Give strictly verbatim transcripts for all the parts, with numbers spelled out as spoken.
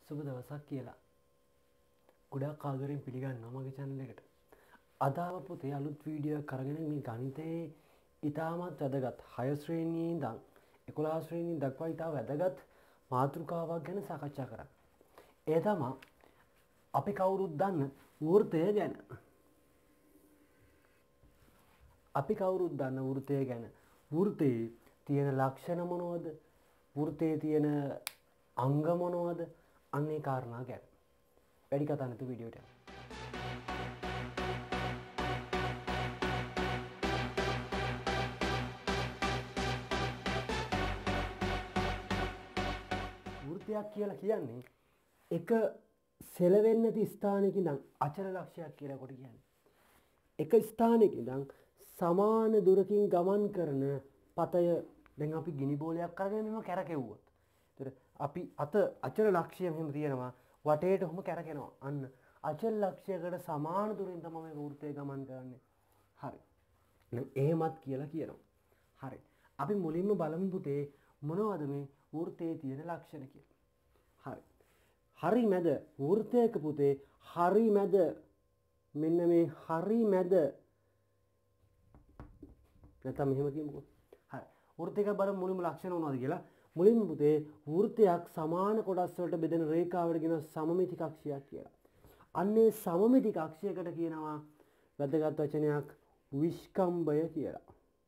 සුබ දවසක් කියලා. ගොඩාක් ආදරෙන් පිළිගන්නවා මගේ channel එකට. අද ආව පුතේ අලුත් වීඩියෝ එකක් අරගෙන මේ ගණිතයේ ඉතාමත් වැදගත් හය ශ්‍රේණියේ ඉඳන් එකොළහ ශ්‍රේණිය දක්වා ඉතා වැදගත් මාතෘකාවක් ගැන සාකච්ඡා කරා. ඒ තමයි අපි කවුරුත් දන්න වෘත්තය ගැන. අපි කවුරුත් දන්න වෘත්තය ගැන. වෘත්තයේ තියෙන ලක්ෂණ මොනවද? වෘත්තයේ තියෙන අංග මොනවද? අන්නේ කාරණා ගැන. වැඩි කතා නැතුව වීඩියෝට යමු. වෘත්තයක් කියලා කියන්නේ එක සෙලවෙන්නේ නැති ස්ථානයක ඉඳන් අචල ලක්ෂයක් කියලා කොට කියන්නේ. එක ස්ථානයක ඉඳන් සමාන දුරකින් ගමන් කරන පතය දැන් අපි ගිනි බෝලයක් අරගෙන මෙහෙම කැරකෙව්වොත්. ඒතර අපි අත අචල ලක්ෂය මෙහෙම තියෙනවා වටේට ඔහොම කැරකෙනවා. අන්න අචල ලක්ෂයකට සමාන දුරින් තමයි මේ වෘත්තය ගමන් කරන්නේ. හරි. දැන් එහෙමත් කියලා කියනවා. හරි. අපි මුලින්ම බලමු පුතේ මොනවද මේ වෘත්තයේ තියෙන ලක්ෂණ කියලා. හරි. හරි මැද වෘත්තයක පුතේ හරි මැද මෙන්න මේ හරි මැද නැත්නම් මෙහෙම කියමුකෝ. හරි. වෘත්තයක බලමු මුලින්ම ලක්ෂණ මොනවද කියලා. මුලින්ම පුතේ වෘත්තයක් සමාන කොටස් වලට බෙදෙන රේඛාවට කියන සමමිති කක්ෂයක් කියලා. අන්නේ සමමිති කක්ෂයකට කියනවා වැදගත් වචනයක් විස්කම්භය කියලා.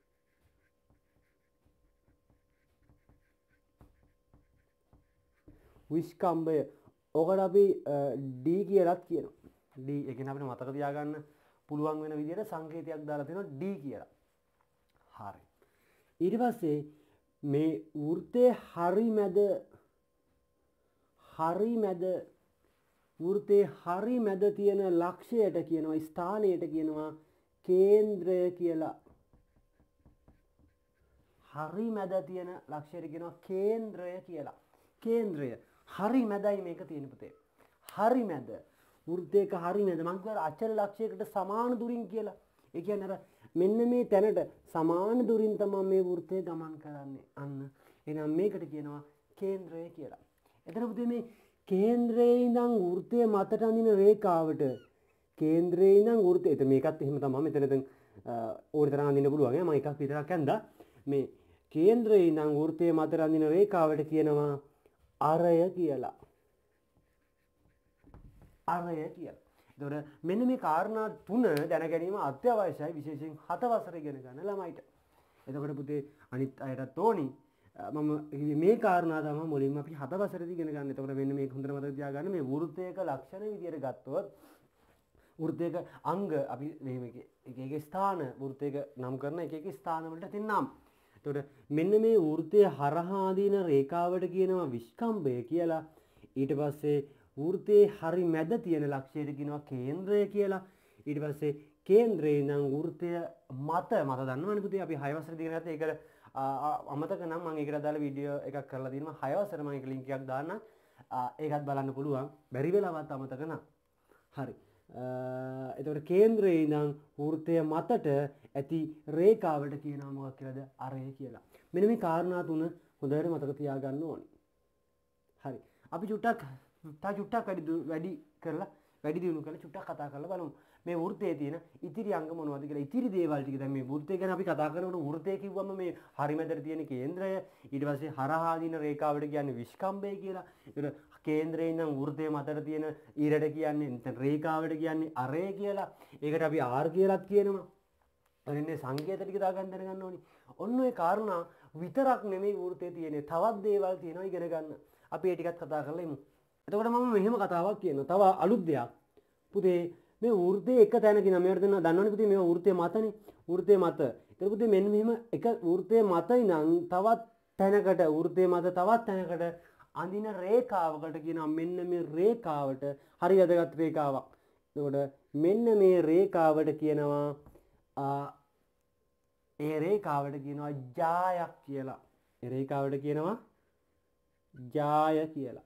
විස්කම්භය. ඔකට අපි D කියලාත් කියනවා. D ඒ කියන්නේ අපිට මතක තියාගන්න පුළුවන් වෙන විදිහට සංකේතයක් දාලා තියෙනවා D කියලා. හරි. ඊට පස්සේ මේ වෘත්තයේ හරි මැද හරි මැද වෘත්තයේ හරි මැද තියෙන ලක්ෂයට කියනවා ස්ථානයට කියනවා කේන්ද්‍රය කියලා. හරි මැද තියෙන ලක්ෂයට කියනවා කේන්ද්‍රය කියලා. කේන්ද්‍රය හරි මැදයි මේක තියෙන පුතේ. හරි මැද වෘත්තයක හරි මැද මම කියනවා අචල ලක්ෂයකට සමාන දුරින් කියලා. ඒ කියන්නේ අර මෙන්න මේ තැනට සමාන දුරින් තමයි මේ වෘත්තය ගමන් කරන්නේ. අන්න එහෙනම් මේකට කියනවා කේන්ද්‍රය කියලා. එතන පුතේ මේ කේන්ද්‍රයේ ඉඳන් වෘත්තය මතට අඳින රේඛාවට කේන්ද්‍රයේ ඉඳන් වෘත්තය. එතන මේකත් එහෙම තමයි. මෙතන දැන් ඕනි තරම් අඳින්න පුළුවන්. මම එකක් විතරක් ඇඳා. මේ කේන්ද්‍රයේ ඉඳන් වෘත්තය මතට අඳින රේඛාවට කියනවා අරය කියලා. අරය කියලා. එතකොට මෙන්න මේ කාරණා තුන දැන ගැනීම අත්‍යවශ්‍යයි විශේෂයෙන් හත වසර ඉගෙන ගන්න ළමයිට. එතකොට පුතේ අනිත් අයටත් ඕනි මම මේ කාරණා තමයි මුලින්ම අපි හත වසරේදී ඉගෙන ගන්න. එතකොට මෙන්න මේක හොඳට මතක තියාගන්න මේ වෘත්තයක ලක්ෂණ විදියට ගත්තොත් වෘත්තයක අංග අපි මේ එක එක ස්ථාන වෘත්තයක නම් කරන එක එක ස්ථාන වලට තියෙන නම්. එතකොට මෙන්න මේ වෘත්තය හරහා දින රේඛාවට කියනවා විස්කම්භය කියලා. ඊට පස්සේ වෘත්තයේ හරි මැද තියෙන ලක්ෂයට කියනවා කේන්ද්‍රය කියලා. ඊට පස්සේ කේන්ද්‍රයේ නම් වෘත්තය මත මත දන්නවනේ පුතේ අපි හය වසරේදී ඉගෙන ගත්තා. ඒක අමතක නම් මම ඒකට දාලා වීඩියෝ එකක් කරලා තියෙනවා. හය වසරේ මම ඒක ලින්ක් එකක් දාන්නම්. ඒකත් බලන්න පුළුවන්. බැරි වෙලාවත් අමතක නම්. හරි. එතකොට කේන්ද්‍රයේ ඉඳන් වෘත්තය මතට ඇති රේඛාවට කියනවා මොකක් කියලාද? අරය කියලා. මෙන්න මේ කාරණා තුන හොඳට මතක තියාගන්න ඕනේ. හරි. අපි චුට්ටක් තා චුට්ටක් වැඩි වැඩි කරලා වැඩි දියුණු කරලා චුට්ටක් කතා කරලා බලමු. මේ වෘත්තයේ තියෙන ඉතිරි අංග මොනවද කියලා. ඉතිරි දේවල් ටික දැන් මේ වෘත්තය ගැන අපි කතා කරනකොට වෘත්තය කිව්වම මේ හරි මැදට තියෙන කේන්ද්‍රය ඊට පස්සේ හරහා දින රේඛාවට කියන්නේ විස්කම්භය කියලා. ඒතර කේන්ද්‍රයේ ඉඳන් වෘත්තය මතට තියෙන ඊරට කියන්නේ නැත්නම් රේඛාවට කියන්නේ අරය කියලා. ඒකට අපි R කියලාත් කියනවා. එන්නේ සංකේත ටික දාගන්න දැනගන්න ඕනි. ඔන්න ඔය කාරණා විතරක් නෙමෙයි වෘත්තයේ තියෙන්නේ. තවත් දේවල් තියෙනවා ඉගෙන ගන්න. අපි ඒ ටිකත් කතා කරලා ඉමු. එතකොට මම මෙහෙම කතාවක් කියනවා. තව අලුත් දෙයක්. පුතේ මේ වෘත්තයේ එක තැනක ඉන්න මේවට දෙන්න දන්නවනේ පුතේ මේවා වෘත්තයේ මතනේ. වෘත්තයේ මත. ඒක පුතේ මෙන්න මෙහෙම එක වෘත්තයේ මත ඉඳන් තවත් තැනකට වෘත්තයේ මත තවත් තැනකට අඳින රේඛාවකට කියනවා මෙන්න මේ රේඛාවට හරි වැදගත් රේඛාවක්. එතකොට මෙන්න මේ රේඛාවට කියනවා ඒ රේඛාවට කියනවා ජායක් කියලා. ඒ රේඛාවට කියනවා ජාය කියලා.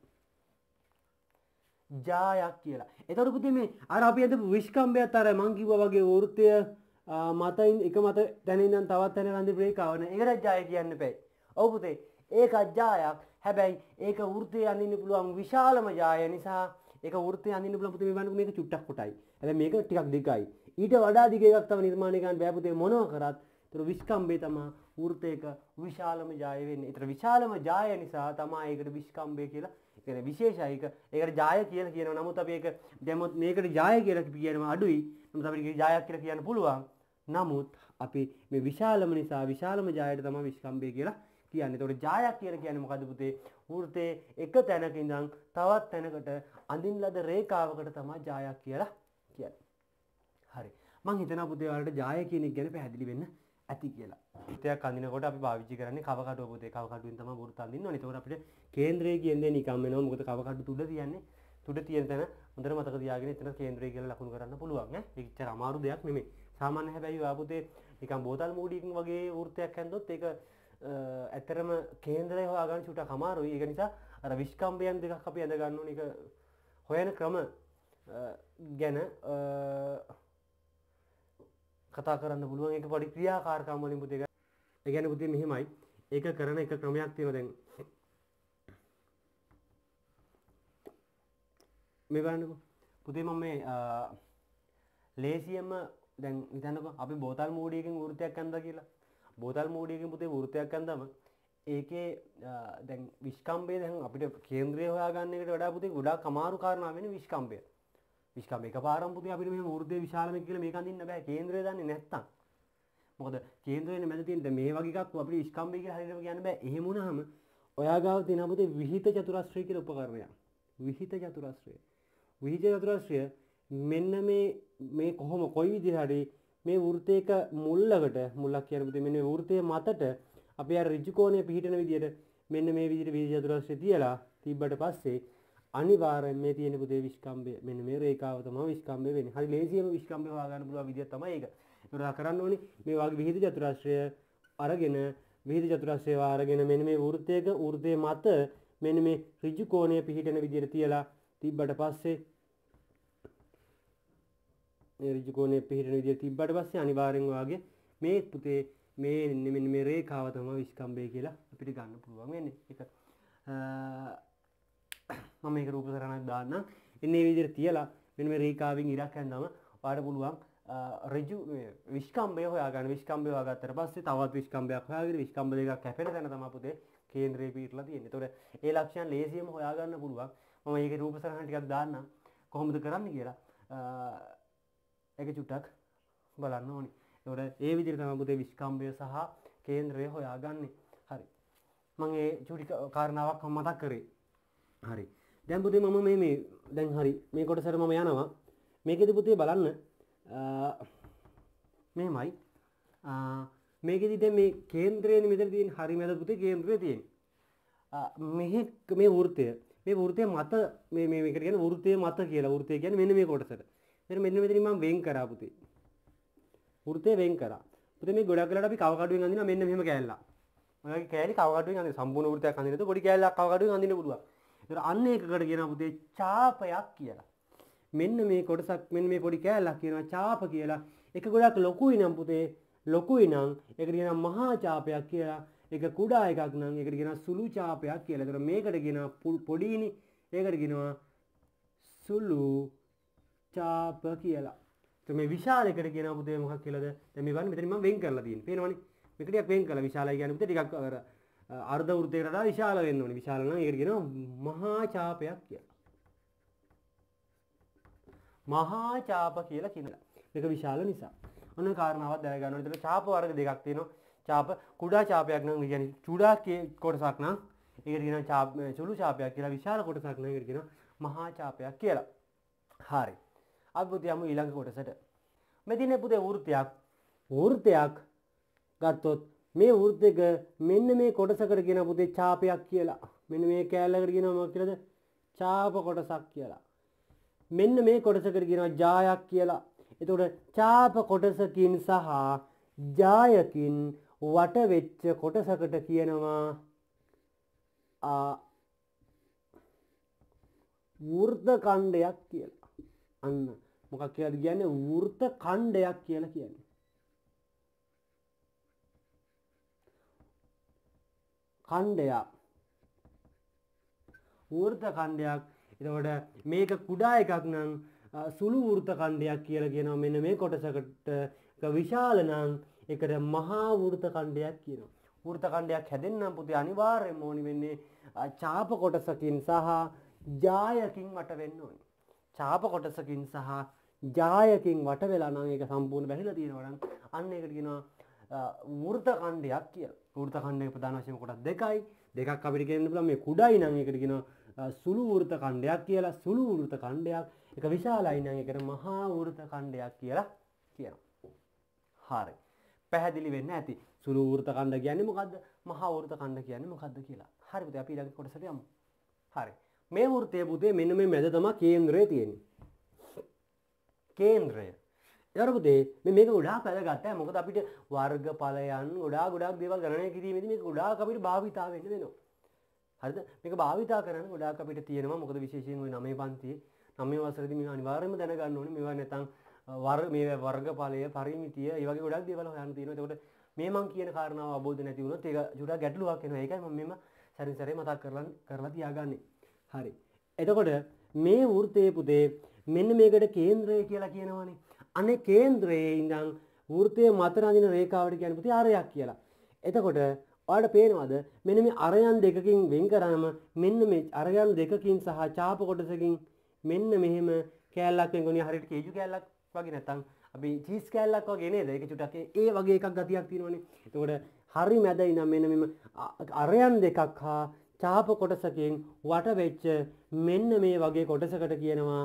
ජායක් කියලා. එතකොට පුතේ මේ අර අපි අද විස්කම්භයත් අර මං කිව්වා වගේ වෘත්තය මතින් එක මත තැන ඉඳන් තවත් තැනකට අඳින රේඛාව නේ. ඒකට ජාය කියන්න බෑ. ඔව් පුතේ. ඒකත් ජායක්. හැබැයි ඒක වෘත්තයේ අඳින්න පුළුවන් විශාලම ජාය නිසා ඒක වෘත්තයේ අඳින්න පුළුවන් පුතේ මේ බලන්නකො මේක චුට්ටක් කොටයි. හැබැයි මේක ටිකක් දිගයි. ඊට වඩා දිග එකක් තව නිර්මාණය කරන්න බෑ පුතේ මොනවා කරත්. ඒතර විස්කම්බේ තමයි වෘත්තයක විශාලම ජාය වෙන්නේ. ඒතර විශාලම ජාය නිසා තමයි ඒකට විස්කම්බේ කියලා කියන්නේ විශේෂයි. ඒක ඒකට ජාය කියලා කියනවා. නමුත් අපි ඒක දැම්මොත් මේකට ජාය කියලා කියනවා අඩුයි. නමුත් අපිට ජායක් කියලා කියන්න පුළුවන්. නමුත් අපි මේ විශාලම නිසා විශාලම ජායට තමයි විස්කම්බේ කියලා කියන්නේ. ඒතකොට ජායක් කියලා කියන්නේ මොකද්ද පුතේ? වෘත්තයේ එක තැනක ඉඳන් තවත් තැනකට අඳින ලද රේඛාවකට තමයි ජායක් කියලා කියන්නේ. හරි. මම හිතනවා පුතේ ඔයාලට ජාය කියන එක ගැන පැහැදිලි වෙන්න ඇති කියලා. වෘත්තයක් අඳිනකොට අපි පාවිච්චි කරන්නේ කව කඩුව පුතේ. කව කඩුවෙන් තමයි වෘත්ත අඳින්න ඕනේ. ඒතකොට අපිට කේන්ද්‍රය කියන්නේ නිකම් වෙනවා. මොකද කව කඩුව තුඩ තියන්නේ. තුඩ තියෙන තැන හොඳට මතක තියාගෙන එතන කේන්ද්‍රය කියලා ලකුණු කරන්න පුළුවන් ඈ. ඒක ඉච්චර අමාරු දෙයක් නෙමෙයි. සාමාන්‍ය හැබැයි ඔයා පුතේ නිකම් බෝතල් මූඩියකින් වගේ වෘත්තයක් හැන්දොත් ඒක ඇත්තරම කේන්ද්‍රය හොයාගන්න චුට්ටක් අමාරුයි. ඒක නිසා අර විස්කම්බයන් දෙකක් අපි අඳ ගන්න ඕනේ. ඒක හොයන ක්‍රම ගැන කතා කරන්න පුළුවන්. ඒක පොඩි ක්‍රියාකාරකම් වලින් පුතේ. ඒ කියන්නේ පුතේ මෙහෙමයි. ඒක කරන එක ක්‍රමයක් තියෙනවා දැන්. මේ බලන්නකෝ. පුතේ මම මේ ලේසියෙන්ම දැන් හිතන්නකෝ අපි බෝතල් මූඩියකින් වෘත්තයක් අඳලා කියලා. බෝතල් මූඩියකින් පුතේ වෘත්තයක් අඳනම ඒකේ දැන් විස්කම්බය දැන් අපිට කේන්ද්‍රය හොයාගන්න එකට වඩා පුතේ ගොඩාක් අමාරු කාරණා වෙන්නේ විස්කම්බය. විස්කම්බය එකපාරම පුතේ අපිට මේ වෘත්තයේ විශාලම කියලා මේක අඳින්න බෑ කේන්ද්‍රය දන්නේ නැත්තම්. මොකද කේන්ද්‍රයේ මැද තියෙන මේ වගේ එකක් අපිට විස්කම්බය කියලා හරියටම කියන්න බෑ. එහෙම වුණාම ඔයා ගාව තියෙන පුතේ විහිිත චතුරස්‍රය කියලා උපකරණයක්. විහිිත චතුරස්‍රය. විහිිත චතුරස්‍රය මෙන්න මේ මේ කොහොම කොයි විදිහට හරි මේ වෘත්තයක මුල්ලකට මුල්ලක් කියන පුතේ මෙන්න මේ වෘත්තයේ මතට අපි අර ඍජු කෝණය පිහිටන විදිහට මෙන්න මේ විදිහට විහිිත චතුරස්‍රය තියලා තිබ්බට පස්සේ අනිවාර්යෙන් මේ තියෙන පුතේ විස්කම්බය මෙන්න මේ රේඛාව තමයි විස්කම්බය වෙන්නේ. හරි ලේසියම විස්කම්බය හොයාගන්න පුළුවන් විදිහ තමයි ඒක. ඒක කරන්න ඕනේ මේ වගේ විහිිත චතුරස්‍රය අරගෙන විහිිත චතුරස්‍රය අරගෙන මෙන්න මේ වෘත්තයක වෘත්තයේ මත මෙන්න මේ ඍජු කෝණය පිහිටන විදිහට තියලා තිබ්බට පස්සේ මේ ඍජු කෝණය පිහිටන විදිහට තිබ්බට පස්සේ අනිවාර්යෙන් වාගේ මේ පුතේ මේ මෙන්න මේ රේඛාව තමයි විස්කම්බය කියලා අපිට ගන්න පුළුවන් වෙන්නේ. ඒක මම මේක රූප සරණක් දාන්නම්. ඉන්නේ මේ විදිහට තියලා මෙන්න මේ රේඛාවෙන් ඉරක් හැන්දාම ඔයාලට පුළුවන් ඍජු විස්කම්බය හොයාගන්න. විස්කම්බය හොයාගත්තට පස්සේ තවත් විස්කම්බයක් හොයාගෙන විස්කම්බ දෙකක් කැපෙන තැන තමයි පුතේ කේන්ද්‍රයේ පිහිටලා තියෙන්නේ. ඒතකොට ඒ ලක්ෂණ ලේසියෙන්ම හොයාගන්න පුළුවන්. මම මේකේ රූප සරණ ටිකක් දාන්නම්. කොහොමද කරන්නේ කියලා. ඒක චුට්ටක් බලන්න ඕනේ. ඒතකොට ඒ විදිහට තමයි පුතේ විස්කම්බය සහ කේන්ද්‍රය හොයාගන්නේ. හරි. මම ඒ චුටි කාරණාවක් මතක් කරේ. හරි. දැන් පුතේ මම මේ මේ දැන් හරි මේ කොටසට මම යනවා. මේකෙදි පුතේ බලන්න මෙහෙමයි. මේකෙදි දැන් මේ කේන්ද්‍රයේ මෙතන තියෙන හරි මැද පුතේ කේන්ද්‍රය තියෙන්නේ. මෙහි මේ වෘත්තය මේ වෘත්තය මත මේ මේ මේකට කියන්නේ වෘත්තයේ මත කියලා. වෘත්තය කියන්නේ මෙන්න මේ කොටසට. මෙන්න මෙන්න මෙතනින් මම වෙන් කරා පුතේ. වෘත්තය වෙන් කරා. පුතේ මේ ගොඩක් වෙලාවට අපි කව කඩුවෙන් අඳිනවා මෙන්න මෙහෙම කෑල්ලක්. ඔයගේ කෑලි කව කඩුවෙන් අඳින සම්පූර්ණ වෘත්තයක් අඳිනකොට පොඩි කෑල්ලක් කව කඩුවෙන් අඳින්න පුළුවන්. ඒතර අන්න ඒකකට කියනවා පුතේ ඡාපයක් කියලා. මෙන්න මේ කොටසක් මෙන්න මේ පොඩි කෑල්ලක් කියනවා ඡාප කියලා. ඒක ගොඩක් ලොකුයි නම් පුතේ ලොකුයි නම් ඒකට කියනවා මහා ඡාපයක් කියලා. ඒක කුඩා එකක් නම් ඒකට කියනවා සුළු ඡාපයක් කියලා. ඒතර මේකට කියනවා පොඩිනි. ඒකට කියනවා සුළු ඡාප කියලා. ඒතර මේ විශාල එකට කියනවා පුතේ මොකක් කියලාද? දැන් මේ බලන්න මෙතන මම වෙන් කරලා තියෙන්නේ. පේනවනේ? මේක ටිකක් වෙන් කරලා විශාලයි කියන්නේ පුතේ ටිකක් අර අර්ධ වෘත්තයකට වඩා විශාල වෙන්න ඕනේ. විශාල නම් ඒකට කියනවා මහා ඡාපයක් කියලා. මහා ඡාප කියලා කියනවා. මේක විශාල නිසා. ඔන්න කාරණාවක් දැනගන්න ඕනේ. ඒතර ඡාප වර්ග දෙකක් තියෙනවා. ඡාප කුඩා ඡාපයක් නම් කියන්නේ චුඩා කොටසක් නම් ඒකට කියනවා ඡාප සුළු ඡාපයක් කියලා. විශාල කොටසක් නම් ඒකට කියනවා මහා ඡාපයක් කියලා. හරි. අපි පුතේ යමු ඊළඟ කොටසට. මෙදිනේ පුතේ වෘත්තයක් වෘත්තයක් ගත්තොත් මේ වෘත්තයක මෙන්න මේ කොටසකට කියන පුතේ ඡාපයක් කියලා. මෙන්න මේ කෑල්ලකට කියනවා මොකක්ද කියලාද? ඡාප කොටසක් කියලා. මෙන්න මේ කොටසකට කියනවා ජායක් කියලා. එතකොට ඡාප කොටසකින් සහ ජායකින් වට වෙච්ච කොටසකට කියනවා වෘත්ත ඛණ්ඩයක් කියලා. අන්න මොකක් කියලාද කියන්නේ? වෘත්ත ඛණ්ඩයක් කියලා කියන්නේ. ඛණ්ඩයක් වෘත්ත ඛණ්ඩයක්. එතකොට මේක කුඩා එකක් නම් සුළු වෘත්ත ඛණ්ඩයක් කියලා කියනවා. මෙන්න මේ කොටසකට විශාල නම් ඒකට මහා වෘත්ත ඛණ්ඩයක් කියනවා. වෘත්ත ඛණ්ඩයක් හැදෙන්නම් පුතේ අනිවාර්යයෙන්ම ඕනි වෙන්නේ ඡාප කොටසකින් සහ ජායකින් වට වෙන්න ඕනි. ඡාප කොටසකින් සහ ජායකින් වට වෙලා නම් ඒක සම්පූර්ණ බැහැලා තියෙනවා නම් අන්න ඒකට කියනවා වෘත්ත ඛණ්ඩයක් කියලා. වෘත්ත ඛණ්ඩයේ ප්‍රධාන වශයෙන් කොටස් දෙකයි. දෙකක් අපිට කියන්න පුළුවන් මේ කුඩායි නම් ඒකට කියනවා සුළු වෘත්ත ඛණ්ඩයක් කියලා. සුළු වෘත්ත ඛණ්ඩයක් එක විශාලයි නම් ඒකට මහා වෘත්ත ඛණ්ඩයක් කියලා කියනවා. හරි. පැහැදිලි වෙන්න ඇති. සුළු වෘත්ත ඛණ්ඩ කියන්නේ මොකද්ද? මහා වෘත්ත ඛණ්ඩ කියන්නේ මොකද්ද කියලා. හරි පුතේ අපි ඊළඟ කොටසට යමු. හරි. මේ වෘත්තයේ පුතේ මෙන්න මේ මැද තමයි කේන්ද්‍රය තියෙන්නේ. කේන්ද්‍රය. ඊට පුතේ මේ මේක ගොඩාක් වැදගත්. මොකද අපිට වර්ගඵලයන් ගොඩාක් ගොඩාක් දේවල් ගණනය කිරීමේදී මේක ගොඩාක් අපිට භාවිතා වෙන්න වෙනවා. හරිද? මේක භාවිතා කරන්න ගොඩාක් අපිට තියෙනවා. මොකද විශේෂයෙන් ওই නවය පන්තියේ නවය වසරේදී මේක අනිවාර්යයෙන්ම දැනගන්න ඕනේ. මේවා නැත්නම් වර්ග මේ වර්ගඵලය පරිමිතිය ඒ වගේ ගොඩක් දේවල් හොයන්න තියෙනවා. ඒකට මේ මං කියන කාරණාව අවබෝධ නැති වුණොත් ඒක චුට්ටක් ගැටලුවක් වෙනවා. ඒකයි මම මෙන්න සැරින් සැරේ මතක් කරලා කරලා තියාගන්නේ. හරි. එතකොට මේ වෘත්තයේ පුතේ මෙන්න මේකට කේන්ද්‍රය කියලා කියනවානේ. අනේ කේන්ද්‍රයේ ඉඳන් වෘත්තයේ මත රඳින රේඛාවට කියන්නේ පුතේ අරයක් කියලා. එතකොට ඔයාලට පේනවද මෙන්න මේ අරයන් දෙකකින් වෙන් කරාම මෙන්න මේ අරයන් දෙකකින් සහ ඡාප කොටසකින් මෙන්න මෙහෙම කෑල්ලක් වෙන්ගොනිය හරියට කේජු කෑල්ලක් වගේ නැත්තම් අපි චීස් කෑල්ලක් වගේ නේද? ඒක චුට්ටක් ඒ වගේ එකක් ගතියක් තියෙනවනේ. එතකොට හරි මැද ඉඳන් මෙන්න මෙම අරයන් දෙකක් හා ඡාප කොටසකින් වට වෙච්ච මෙන්න මේ වගේ කොටසකට කියනවා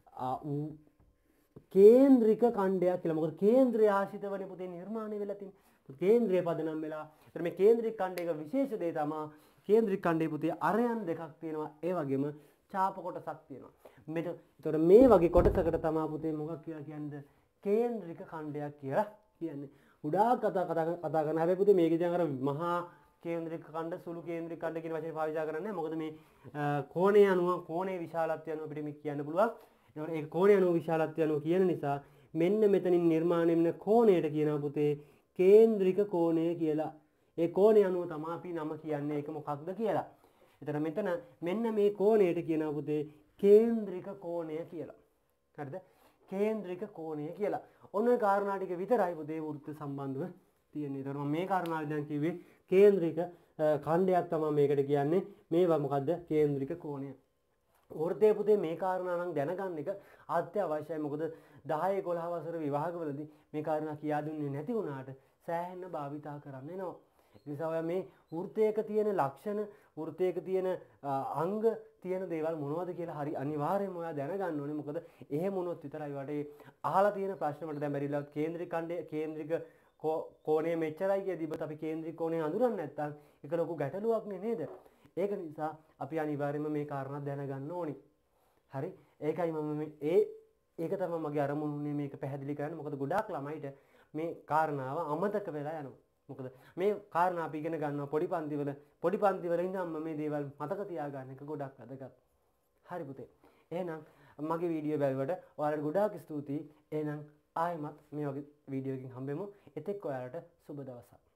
කේන්ද්‍රික ඛණ්ඩයක් කියලා. මොකද කේන්ද්‍රය ආශ්‍රිතවනේ පුතේ නිර්මාණය වෙලා තියෙන්නේ. කේන්ද්‍රය පදනම් වෙලා. ඒතර මේ කේන්ද්‍රික ඛණ්ඩයක විශේෂ දේ තමයි කේන්ද්‍රික ඛණ්ඩයේ පුතේ අරයන් දෙකක් තියෙනවා. ඒ වගේම ඡාප කොටසක් තියෙනවා. මෙතන ඒතර මේ වගේ කොටසකට තමයි පුතේ මොකක් කියලා කියන්නේ? කේන්ද්‍රික ඛණ්ඩයක් කියලා කියන්නේ. උඩා කතා කතා කතා කරන හැබැයි පුතේ මේකේ දැන් අර මහා කේන්ද්‍රික ඛණ්ඩ සුළු කේන්ද්‍රික ඛණ්ඩ කියන වචනේ පාවිච්චි කරන්නේ. මොකද මේ කෝණය අනුව කෝණයේ විශාලත්වය අනුව අපිට මේක කියන්න පුළුවන්. ඒකට ඒක කෝණය අනුව විශාලත්වය අනුව කියන නිසා මෙන්න මෙතනින් නිර්මාණය වෙන කෝණයට කියනවා පුතේ කේන්ද්‍රික කෝණය කියලා. ඒ කෝණය අනුව තමයි අපි නම කියන්නේ ඒක මොකක්ද කියලා. එතන මෙතන මෙන්න මේ කෝණයට කියනවා පුතේ කේන්ද්‍රික කෝණය කියලා. හරිද? කේන්ද්‍රික කෝණය කියලා. ඔන්න ඔය කාරණා ටික විතරයි පුතේ වෘත්ත සම්බන්ධව තියෙන්නේ. ඒතර මම මේ කාරණාව දැන් කිව්වේ කේන්ද්‍රික ඛණ්ඩයක් තමයි මේකට කියන්නේ. මේවා මොකද්ද? කේන්ද්‍රික කෝණය. වෘත්තයේ පුතේ මේ කාරණා නම් දැනගන්න එක අත්‍යවශ්‍යයි. මොකද දහය එකොළහ වසර විභාගවලදී මේ කාරණා කියා දුන්නේ නැති වුණාට සෑහෙන භාවිතා කරන්න එනවා. ඒ නිසා ඔයා මේ වෘත්තයක තියෙන ලක්ෂණ, වෘත්තයක තියෙන අංග තියෙන දේවල් මොනවද කියලා හරි අනිවාර්යයෙන්ම ඔයා දැනගන්න ඕනේ. මොකද එහෙම වුණොත් විතරයි වටේ අහලා තියෙන ප්‍රශ්න වලට දැන් බැරිලා කේන්ද්‍රික ඛණ්ඩය කේන්ද්‍රික කෝණය මෙච්චරයි කියදීපත් අපි කේන්ද්‍රික කෝණය හඳුනන්නේ නැත්නම් ඒක ලොකු ගැටලුවක් නේද? ඒක නිසා අපි අනිවාර්යයෙන්ම මේ කාරණා දැනගන්න ඕනි. හරි? ඒකයි මම මේ ඒ ඒක තමයි මගේ අරමුණුනේ මේක පැහැදිලි කරන්න. මොකද ගොඩාක් ළමයිට මේ කාරණාව අමතක වෙලා යනවා. මොකද මේ කාරණා අපි ඉගෙන ගන්නවා පොඩි පන්ති වල පොඩි පන්ති වල ඉඳන්ම මේ දේවල් මතක තියාගන්න එක ගොඩක් වැදගත්. හරි පුතේ. එහෙනම් මගේ වීඩියෝ බැලුවට ඔයාලට ගොඩාක් ස්තුතියි. එහෙනම් ආයෙමත් මේ වගේ වීඩියෝ එකකින් හම්බෙමු. එතෙක් ඔයාලට සුබ දවසක්.